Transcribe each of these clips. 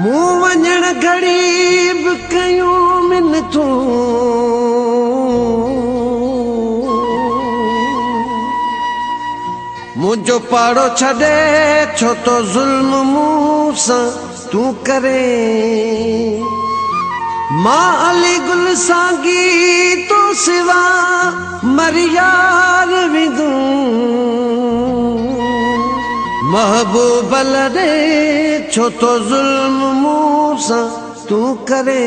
मूं वञण ग़रीब कयूं मिनतूं मुझो पाड़ो छॾे छो तो ज़ुल्म मूं सां तूं करे मां अली गुल सांगी तो सिवा मरियार विदूं महबूब लड़े छो तो ज़ुल्म मूं सां तूं करे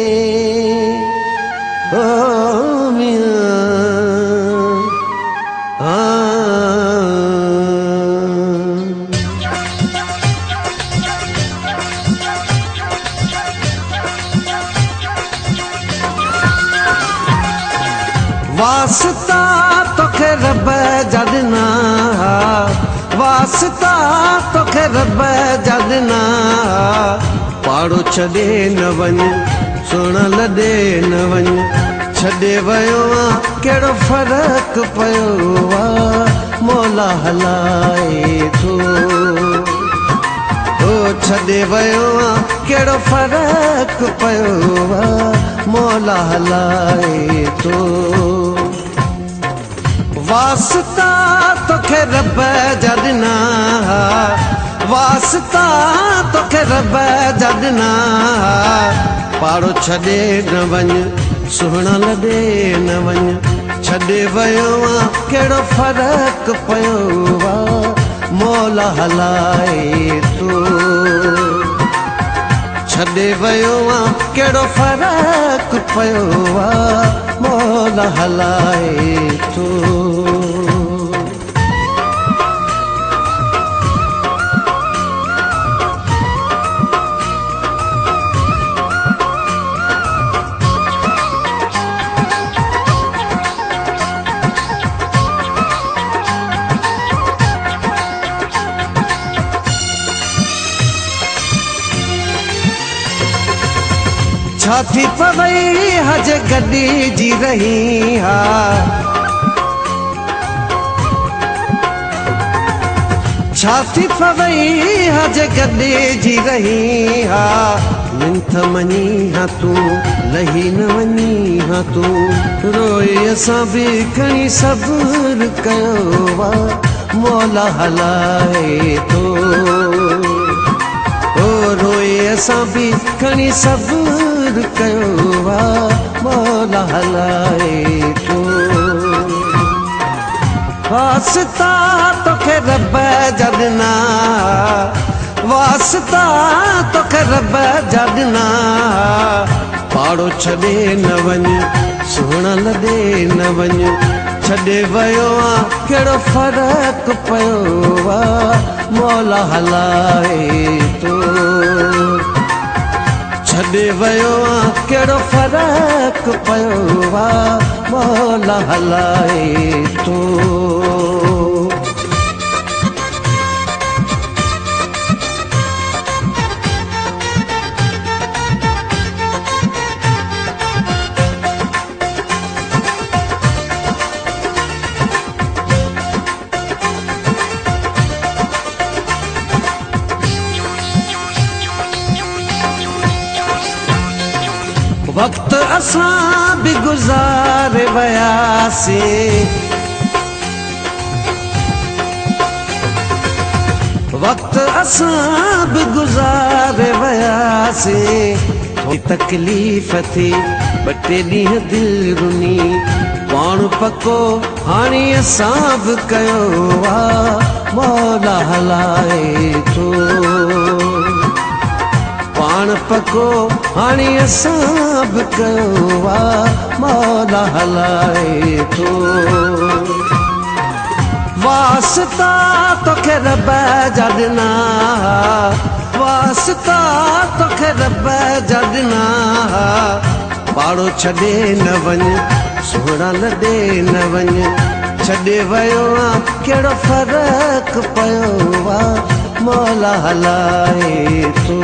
ओ मियां वास्ता तोखे रब जा ॾिना वास्ता तोखे रब जा ॾिना पाड़ो छॾे न वञ सुहिणा लॾे न वञ छॾे वियो आहे कहिड़ो फ़र्क़ु पियो आहे मौला हलाए थो ओ छॾे वियो आहे कहिड़ो फ़र्क़ु पियो आहे मौला हलाए थो वास्ता तोखे रब जा ॾिना वास्ता तोखे रब जा ॾिना पाड़ो छॾे न वञ सुहिणा लॾे न वञ छॾे वियो आहे कहिड़ो फ़र्क़ु पियो आहे मौला हलाए थो छॾे वियो आहे कहिड़ो फ़र्क़ु पियो आहे मौला हलाए थो छा थी पवई हज गॾिजी रही हा छा थी पवई हज गॾिजी रही हा मिंथ मञी हा तूं लही न वञी हा तूं रोए असां बि खणी सब्र कयो वा मौला हलाए थो ओ रोए असां बि खणी सब्र कयो आहे मौला हलाए थो वास्ता तोखे रब जा ॾिना वास्ता तोखे रब जा ॾिना पाड़ो छॾे न वञ सुहिणा लॾे न वञ छॾे वियो आहे कहिड़ो फ़र्क़ु पियो आहे मौला हलाए थो छॾे वियो आहे कहिड़ो फ़र्क़ु पियो आहे मौला हलाए थो वक्त असां भी गुज़ारे वयासीं वक्त असां भी गुज़ारे वयासीं थोड़ी तकलीफ़ थी ॿ टे ॾींहं दिलि रुनी पाण पको हाणे असां बि कयो आहे मौला हलाए थो पाण पको हाणे असां बि कयो आहे मौला हलाए थो वास्ता तोखे रब जा ॾिना वास्ता तोखे रब जा ॾिना पाड़ो छॾे न वञ सुहिणा लॾे न वञ छॾे वियो आहे कहिड़ो फ़र्क़ु पियो आहे मौला हलाए थो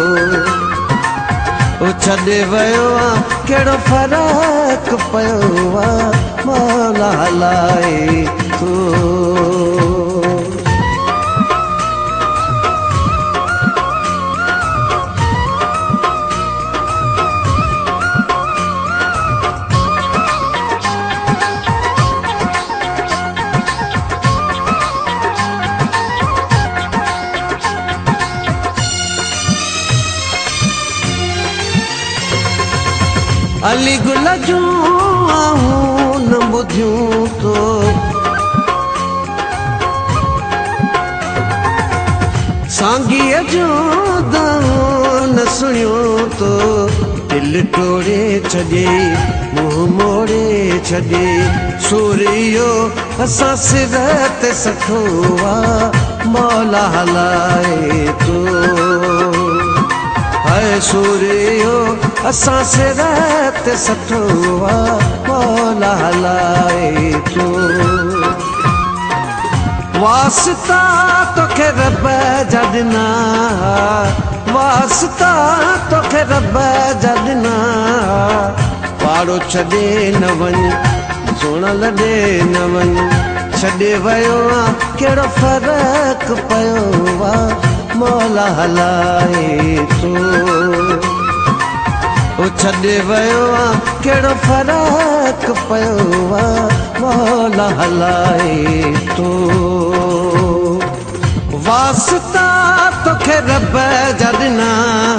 ओ छॾे वियो आहे कहिड़ो फ़र्क़ु पियो आहे मौला हलाए थो अली गुल जूं आहूं न ॿुधियूं तो सांगीअ जूं दाऊं न सुणियूं तो दिल टोड़े छॾे मुंहुं मोड़े छॾे सूरियो असां सिर ते सठो आहे मौला हलाए तो हाय सूरियो असां सिर ते सठो आहे मौला हलाए तो वास्ता तोखे रब जा ॾिना वास्ता तोखे रब जा ॾिना पाड़ो छॾे न वञ सोण लॾे न वञ छॾे वियो आहे कहिड़ो फ़र्क़ु पियो आहे मौला हलाए तो छॾे वियो आहे कहिड़ो फ़र्क़ु पियो आहे मौला हलाए तो वास्ता तोखे रब जा ॾिना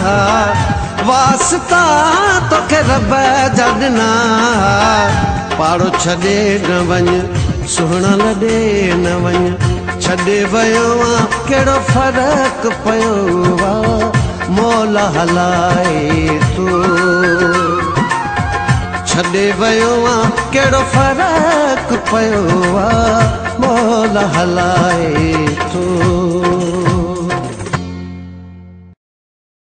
वास्ता तोखे रब जा ॾिना पाड़ो छॾे न वञ सुहिणा लॾे न वञ छॾे वियो आहे कहिड़ो फ़र्क़ु पियो आहे मौला हलाए तो छॾे वियो आहे कहिड़ो फ़र्क़ु पियो आहे मौला हलाए तो